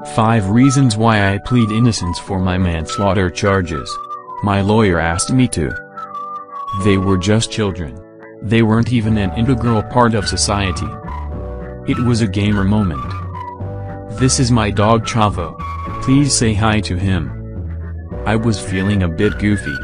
5 reasons why I plead innocence for my manslaughter charges. My lawyer asked me to. They were just children. They weren't even an integral part of society. It was a gamer moment. This is my dog Chavo. Please say hi to him. I was feeling a bit goofy,